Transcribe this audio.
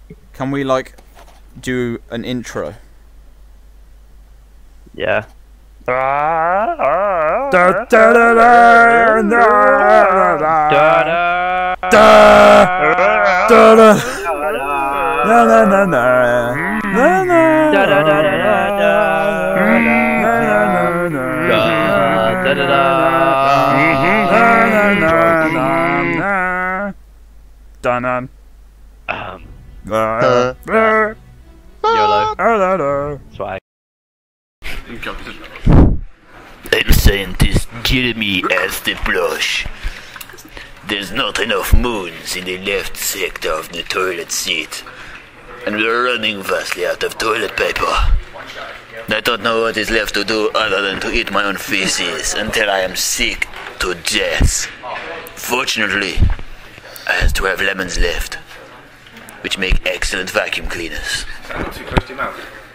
Can we like do an intro? Yeah. YOLO. Swag. I'm scientist Jeremy as the blush. There's not enough moons in the left sector of the toilet seat, and we're running vastly out of toilet paper. I don't know what is left to do other than to eat my own feces until I am sick to death. Fortunately, I still have lemons left, which make excellent vacuum cleaners. Too close to your mouth.